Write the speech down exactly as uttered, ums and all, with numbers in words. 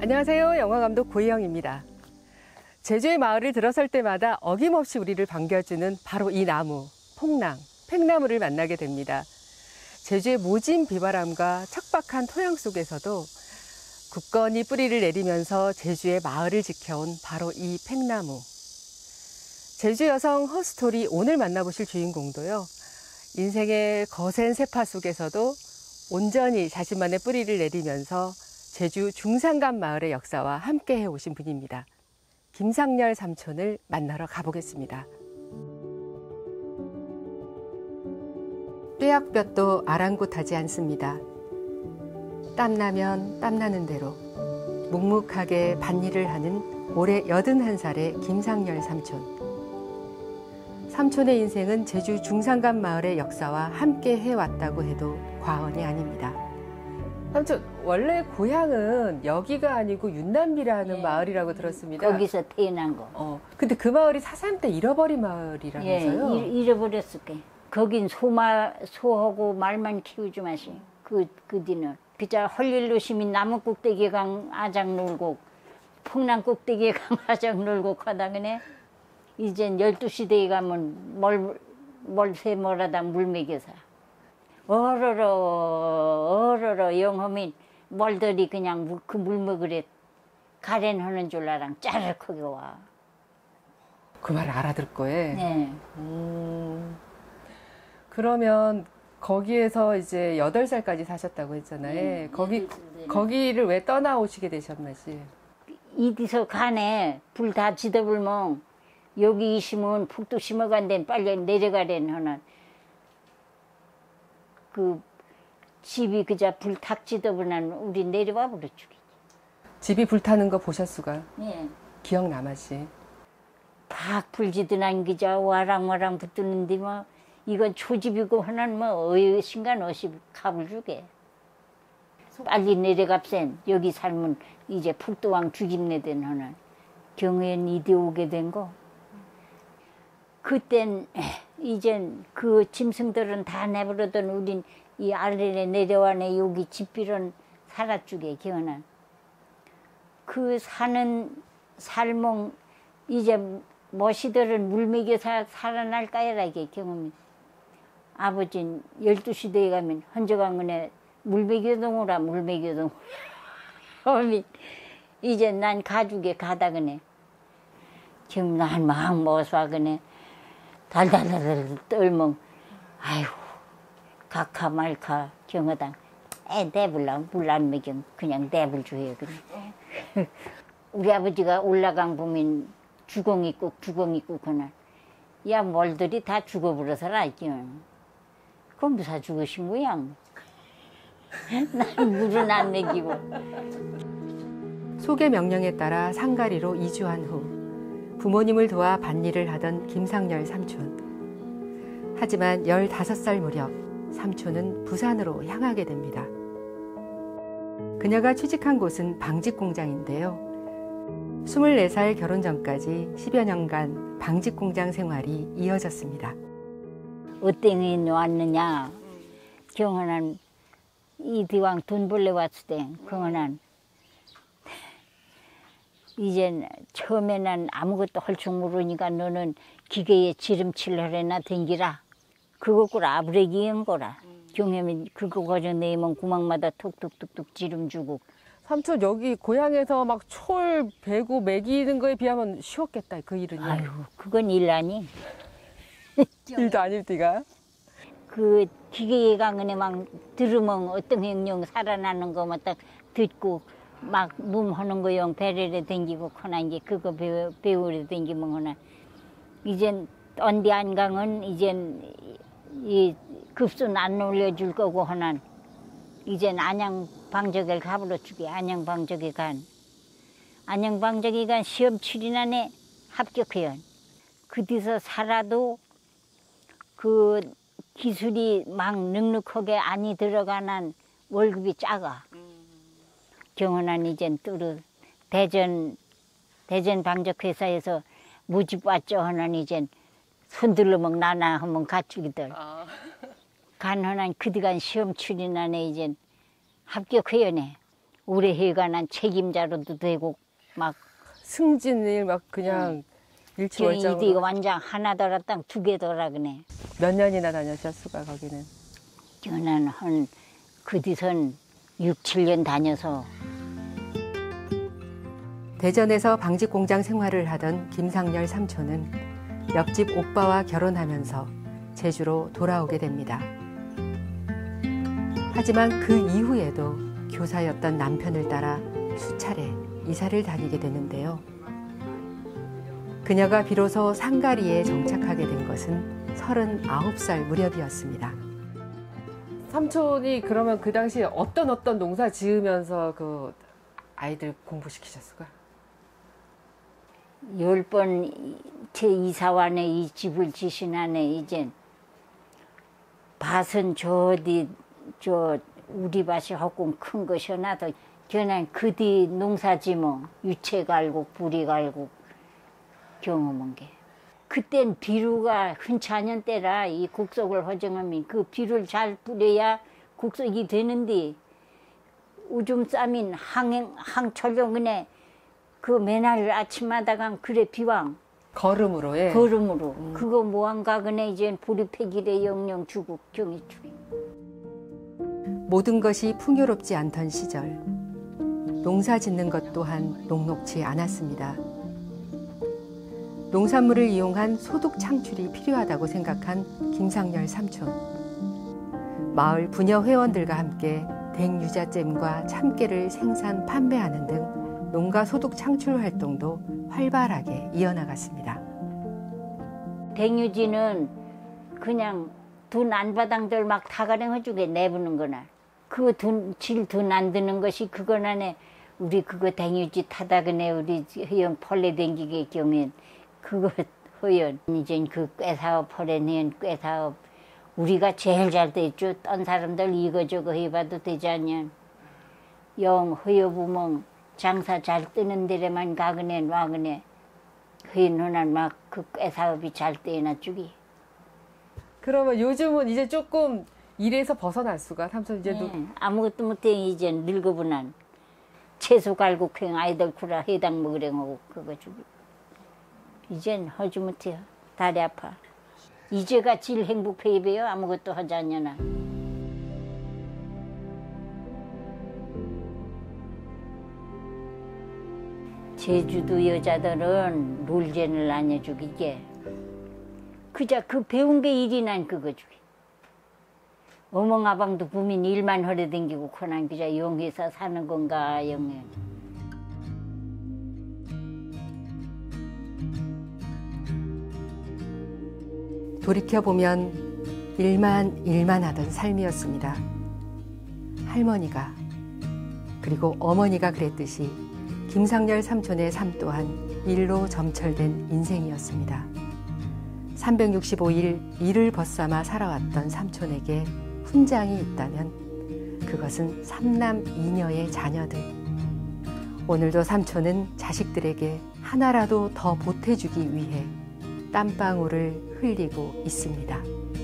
안녕하세요. 영화감독 고희영입니다. 제주의 마을을 들어설 때마다 어김없이 우리를 반겨주는 바로 이 나무, 폭랑, 팽나무를 만나게 됩니다. 제주의 모진 비바람과 척박한 토양 속에서도 굳건히 뿌리를 내리면서 제주의 마을을 지켜온 바로 이 팽나무. 제주 여성 허스토리 오늘 만나보실 주인공도요. 인생의 거센 세파 속에서도 온전히 자신만의 뿌리를 내리면서 제주 중산간 마을의 역사와 함께해 오신 분입니다. 김상열 삼촌을 만나러 가보겠습니다. 뙤약볕도 아랑곳하지 않습니다. 땀나면 땀나는 대로 묵묵하게 밭일을 하는 올해 여든한 살의 김상열 삼촌. 삼촌의 인생은 제주 중산간 마을의 역사와 함께 해왔다고 해도 과언이 아닙니다. 삼촌, 원래 고향은 여기가 아니고 윤남비라는 네. 마을이라고 들었습니다. 거기서 태어난 거. 어, 근데 그 마을이 사삼 때 잃어버린 마을이라면서요? 예, 잃어버렸을게. 거긴 소마, 소하고 말만 키우지 마시. 그, 그 뒤는. 그자 헐일로 시민 나무 꼭대기에 강 아작 놀고, 풍랑 꼭대기에 강 아작 놀고 하다가네. 이젠 열두 시 대에 가면 멀, 멀새 멀하다 물 먹여서. 어러러, 어러러, 영험인 멀더리 그냥 그 물 먹으래. 가랜하는 줄 알아. 짜르크게 와. 그 말을 알아들 거에? 네. 음, 그러면 거기에서 이제 여덟 살까지 사셨다고 했잖아요. 네, 거기, 네. 거기를 왜 떠나오시게 되셨나지? 이디서 간에 불 다 지더불면 여기 있으면 푹도 심어간데 빨리 내려가랜 하는 그 집이 그자 불 탁 지더불면 우리 내려와 버려 죽이지. 집이 불타는 거 보셨수가? 예. 기억 남았지. 팍 불지드난 그자 와랑와랑 붙드는데 뭐 이건 초집이고 하나는 뭐 어이 신간 어시 갑을 주게. 빨리 내려갑센 여기 살면 이제 북도왕 죽임내된 하는 경우엔 이디 오게 된 거. 그땐 이젠 그 짐승들은 다 내버려둔 우린 이 아래에 내려와네 여기 집비론 살아주게 기어난 그 사는 살몽 이제 머시들은 물 먹여서 살아날까야라 이게 경험이. 아버진 열두 시 대에 가면 헌저강은에 물 먹여동오라 물 먹여동오라 어미 이제 난 가죽에 가다그네 지금 난 막 먹어서 그네 달달달달 떨멍 아이고 각하 말카 경어당 에 대불랑 물안 먹여 그냥 대불 주해 그래. 우리 아버지가 올라강 보면 주공이 꼭 주공이 꼭 하나 야 멀들이 다 죽어버려서라 있죠. 그럼 무사 죽으신 거야. 난 물은 안 먹이고. 소개 명령에 따라 상가리로 이주한 후 부모님을 도와 밭일을 하던 김상열 삼촌. 하지만 열다섯 살 무렵 삼촌은 부산으로 향하게 됩니다. 그녀가 취직한 곳은 방직 공장인데요. 스물네 살 결혼 전까지 십여 년간 방직 공장 생활이 이어졌습니다. 어땡이 왔느냐? 경헌한 이 디왕 돈 벌래 왔을 때 경헌한 이젠 처음에는 아무것도 할 줄 모르니까 너는 기계에 지름칠 하려나 댕기라. 그거 꿀 아브레기인 거라. 경험이 그거 가져 내면 구멍마다 톡톡톡톡 지름 주고. 삼촌 여기 고향에서 막 철 베고 매기는 거에 비하면 쉬웠겠다 그 일은요. 아유 그건 일 아니. 일도 아닐 띠가. 그 기계에 강은에 막 들으면 어떤 행령 살아나는 거만 딱 듣고 막 몸 하는 거용 배를 댕기고 커난 게 그거 배우, 배우려 댕기면 하나. 이젠 언디 안강은 이젠 이 급순 안 올려줄 거고 하나. 이젠 안양 방적을 가불어 주게 안양 방적에 간. 안양 방적에 간 시험 출인안에 합격해요. 그 뒤서 살아도 그 기술이 막 넉넉하게 안이 들어가는 월급이 작아. 경헌한 이젠 뚜르 대전 대전 방적회사에서 무집 왔죠 하는 이젠 손들러 막 나나 하면 가축이들. 아. 간헌한 그디간 시험 출인안에 이젠 합격해요네. 오래 해관한 책임자로도 되고 막 승진을 막 그냥 이거 일취월장으로 완장 하나 더라 땅 두 개 더라 그네. 몇 년이나 다녔었을까 거기는? 저는 한 그뒤선 육, 칠 년 다녀서 대전에서 방직 공장 생활을 하던 김상열 삼촌은 옆집 오빠와 결혼하면서 제주로 돌아오게 됩니다. 하지만 그 이후에도 교사였던 남편을 따라 수차례 이사를 다니게 되는데요. 그녀가 비로소 상가리에 정착하게 된 것은 서른아홉 살 무렵이었습니다. 삼촌이 그러면 그 당시에 어떤 어떤 농사 지으면서 그 아이들 공부시키셨을까? 열 번 제 이사원에 이 집을 지신하네. 이젠 밭은 저 어디 저 우리 밭이 조금 큰 것이나도 저는 그뒤 농사지 뭐 유채 갈고 뿌리 갈고 경험한 게. 그땐 비료가 흔치 않은 때라 이 국속을 허정하면 그 비료를 잘 뿌려야 국속이 되는데 오줌 싸민 항 항철용은에 그 매날 아침마다 간 그래 비왕 걸음으로 예. 걸음으로 음. 그거 뭐한가 그네 이젠 보리패기래 영영 주고 경이 주기. 모든 것이 풍요롭지 않던 시절 농사 짓는 것 또한 녹록지 않았습니다. 농산물을 이용한 소득 창출이 필요하다고 생각한 김상열 삼촌. 마을 부녀 회원들과 함께 댕유자잼과 참깨를 생산 판매하는 등 농가 소득 창출 활동도 활발하게 이어나갔습니다. 댕유지는 그냥 돈 안 받당들 막 타가랭 해주게 내부는 거나 그 돈 질 돈 안 드는 것이 그건 안에 우리 그거 댕유지 타다 그네 우리 허연 펄레 댕기게 경엔 그거 허연 이젠 그 꾀사업 펄레는 꾀사업 우리가 제일 잘 됐죠. 딴 사람들 이거저거 해봐도 되지 않냐. 영 허여부멍 장사 잘 뜨는 데에만 가그네 와그네 허연은 막그 꾀사업이 잘 뜨나 주기. 그러면 요즘은 이제 조금 일에서 벗어날 수가 삼촌 이제 도... 네, 아무것도 못해 이제 늙어보난 채소 갈고 퀭 아이들 쿠라 해당 먹으려고 그거 주기. 이젠 하지 못해요. 다리 아파. 이제가 제일 행복해 입어요. 아무것도 하지 않냐나. 제주도 여자들은 놀제를 안 해주기게. 그자 그 배운 게 일이 난 그거 주기. 어멍아방도 부민 일만 허려 댕기고 코난 그자 영해서 사는 건가 영해. 돌이켜보면 일만 일만 하던 삶이었습니다. 할머니가 그리고 어머니가 그랬듯이 김상열 삼촌의 삶 또한 일로 점철된 인생이었습니다. 삼백육십오 일 일을 벗삼아 살아왔던 삼촌에게 훈장이 있다면 그것은 삼남 이녀의 자녀들. 오늘도 삼촌은 자식들에게 하나라도 더 보태주기 위해 땀방울을 흘리고 있습니다.